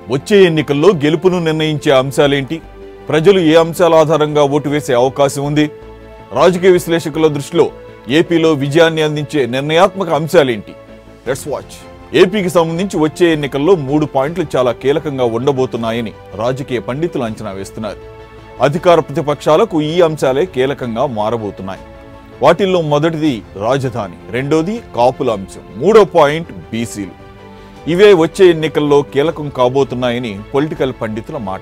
వచ్చే ఎన్నికల్లో గెలుపును నిర్ణయించే అంశాలేంటి? ప్రజలు ఏ అంశాల ఆధారంగా ఓటు వేసే అవకాశం ఉంది? రాజకీయ విశ్లేషకుల దృష్టిలో ఏపీలో విజయాన్ని అందించే నిర్ణయాత్మక అంశాలేంటి? Let's watch. ఏపీకి సంబంధించి వచ్చే ఎన్నికల్లో 3 పాయింట్లు చాలా కీలకంగా ఉండబోతున్నాయని రాజకీయ పండితులు అంచనా వేస్తున్నారు. అధికార ప్రతిపక్షాలకు ఈ అంశాలే కీలకంగా మారబోతున్నాయి. వాటిల్లో మొదటిది రాజధాని, రెండోది కాపుల అంశం, మూడో పాయింట్ బీసీలు. ఇవే వచ్చే ఎన్నికల్లో కీలకం కాబోతున్నాయని పొలిటికల్ పండితుల మాట.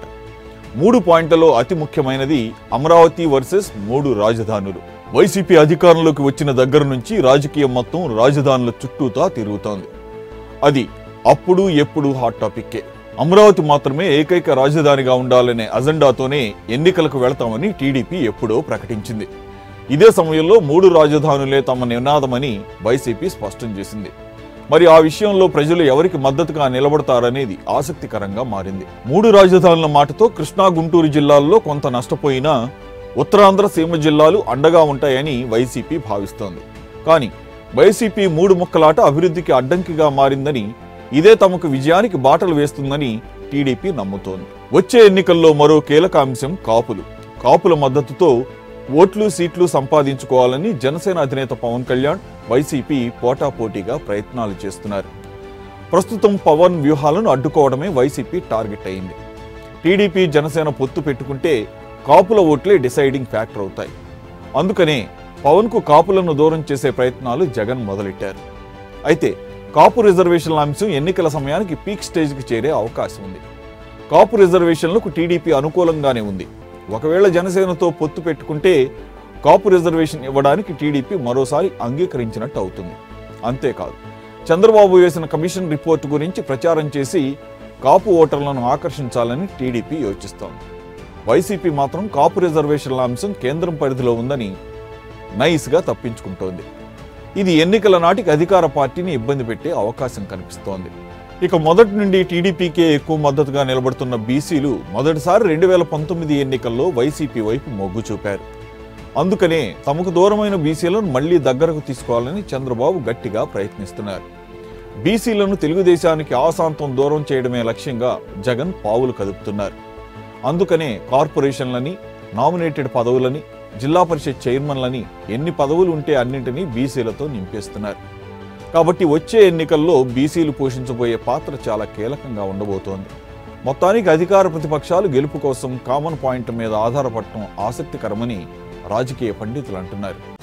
3 పాయింట్లలో అతి ముఖ్యమైనది అమరావతి వర్సెస్ 3 రాజధానులు. వైసీపీ అధికారంలోకి వచ్చిన దగ్గర నుంచి రాజకీయం మొత్తం రాజధానుల చుట్టూతా తిరుగుతోంది. అది అప్పుడు ఎప్పుడు హాట్ టాపిక్కే. అమరావతి మాత్రమే ఏకైక రాజధానిగా ఉండాలనే అజెండాతోనే ఎన్నికలకు వెళతామని టీడీపీ ఎప్పుడో ప్రకటించింది. ఇదే సమయంలో 3 రాజధానులే తమ నినాదమని వైసీపీ స్పష్టం చేసింది. మరి ఆ విషయంలో ప్రజలు ఎవరికి మద్దతుగా నిలబడతారనేది ఆసక్తికరంగా మారింది. 3 రాజధానుల మాటతో కృష్ణా, గుంటూరు జిల్లాల్లో కొంత నష్టపోయినా ఉత్తరాంధ్ర సీమ జిల్లాలు అండగా ఉంటాయని వైసీపీ భావిస్తోంది. కానీ వైసీపీ 3 ముక్కలాట అభివృద్ధికి అడ్డంకిగా మారిందని, ఇదే తమకు విజయానికి బాటలు వేస్తుందని టీడీపీ నమ్ముతోంది. వచ్చే ఎన్నికల్లో మరో కీలక అంశం కాపులు. కాపుల మద్దతుతో ఓట్లు, సీట్లు సంపాదించుకోవాలని జనసేన అధినేత పవన్ కళ్యాణ్, వైసీపీ పోటాపోటీగా ప్రయత్నాలు చేస్తున్నారు. ప్రస్తుతం పవన్ వ్యూహాలను అడ్డుకోవడమే వైసీపీ టార్గెట్ అయింది. టీడీపీ, జనసేన పొత్తు పెట్టుకుంటే కాపుల ఓట్లే డిసైడింగ్ ఫ్యాక్టర్ అవుతాయి. అందుకనే పవన్కు కాపులను దూరం చేసే ప్రయత్నాలు జగన్ మొదలెట్టారు. అయితే కాపు రిజర్వేషన్ల అంశం ఎన్నికల సమయానికి పీక్ స్టేజ్కి చేరే అవకాశం ఉంది. కాపు రిజర్వేషన్లకు టీడీపీ అనుకూలంగానే ఉంది. ఒకవేళ జనసేనతో పొత్తు పెట్టుకుంటే కాపు రిజర్వేషన్ ఇవ్వడానికి టీడీపీ మరోసారి అంగీకరించినట్టు అవుతుంది. అంతేకాదు, చంద్రబాబు వేసిన కమిషన్ రిపోర్టు గురించి ప్రచారం చేసి కాపు ఓటర్లను ఆకర్షించాలని టీడీపీ యోచిస్తోంది. వైసీపీ మాత్రం కాపు రిజర్వేషన్ల అంశం కేంద్రం పరిధిలో ఉందని నైస్గా తప్పించుకుంటోంది. ఇది ఎన్నికల నాటికి అధికార పార్టీని ఇబ్బంది పెట్టే అవకాశం కనిపిస్తోంది. ఇక మొదటి నుండి టీడీపీకే ఎక్కువ మద్దతుగా నిలబడుతున్న బీసీలు మొదటిసారి 2019 ఎన్నికల్లో వైసీపీ వైపు మొగ్గు చూపారు. అందుకనే తమకు దూరమైన బీసీలను మళ్లీ దగ్గరకు తీసుకోవాలని చంద్రబాబు గట్టిగా ప్రయత్నిస్తున్నారు. బీసీలను తెలుగుదేశానికి ఆశాంతం దూరం చేయడమే లక్ష్యంగా జగన్ పావులు కదుపుతున్నారు. అందుకనే కార్పొరేషన్లని, నామినేటెడ్ పదవులని, జిల్లా పరిషత్ చైర్మన్లని, ఎన్ని పదవులు ఉంటే అన్నింటినీ బీసీలతో నింపేస్తున్నారు. కాబట్టి వచ్చే ఎన్నికల్లో బీసీలు పోషించబోయే పాత్ర చాలా కీలకంగా ఉండబోతోంది. మొత్తానికి అధికార ప్రతిపక్షాలు గెలుపు కోసం కామన్ పాయింట్ మీద ఆధారపడటం ఆసక్తికరమని రాజకీయ పండితులు అంటున్నారు.